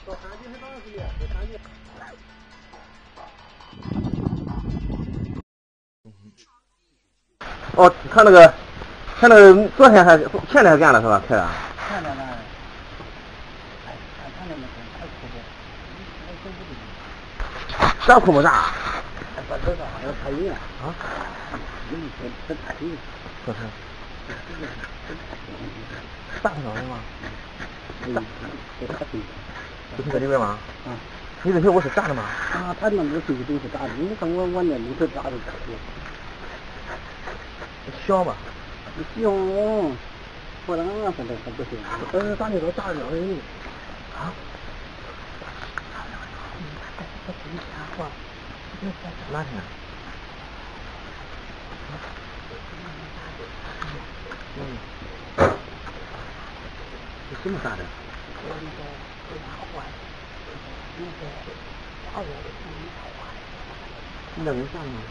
哦，他那个昨天还前天干了是吧？开的。 前天干的。他那个啥库木啥？ 不知道，要太远啊？ 这太远。 不是。大多少人吗？不是在里边吗？ 啊。 你这小屋是炸的吗？ 啊，他那个东西都是炸的，你看我那里头炸的炸的。 小吧？ 小，我那个还不行。 咱这都炸的两个人。啊？哪天？是什么炸的？那没啥吗？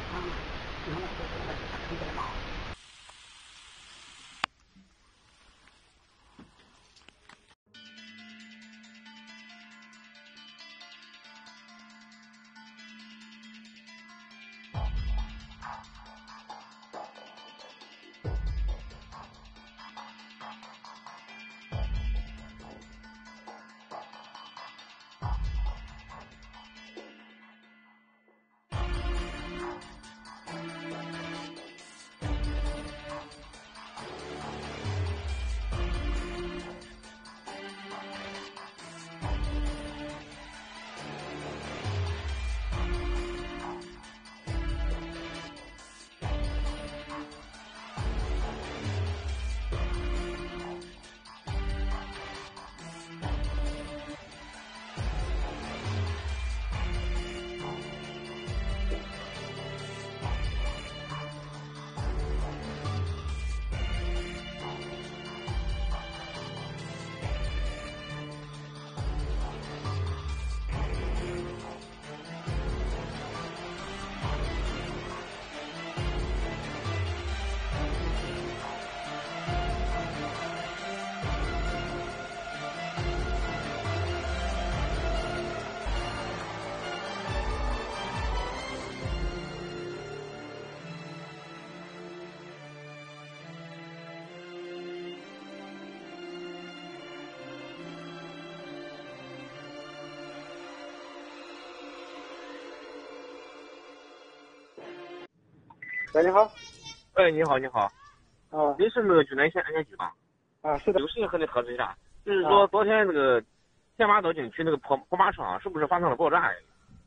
喂，你好。 哎，你好，你好。 啊。 你是那个济南县安监局吧？ 啊，是的。 有事情和你核实一下，就是说昨天那个天马岛景区那个跑马场是不是发生了爆炸呀？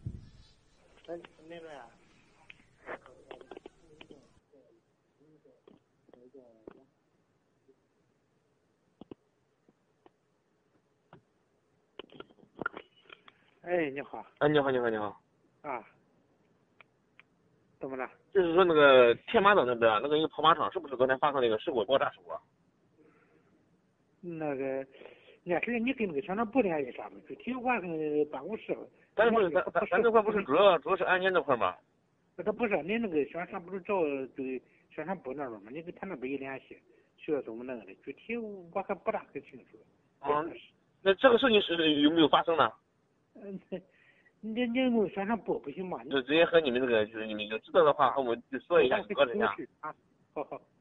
那个呀。哎，你好。 哎，你好，你好，你好。 啊。怎么了？ 就是说那个天马岛那边那个一个跑马场是不是昨天发生那个事故爆炸事故？ 那个，那是你跟那个宣传部联系上面，具体我跟办公室。 咱这块不是主要是安监这块吗？ 他不是，你那个宣传不是找这个宣传部那边吗？你跟他那边一联系，学怎么那个的，具体我还不大很清楚。 那这个事情是有没有发生呢？ 你问宣传部不行吗？ 就直接和你们这个就是你们就知道的话和我就说一下，核实一下。 啊，好好。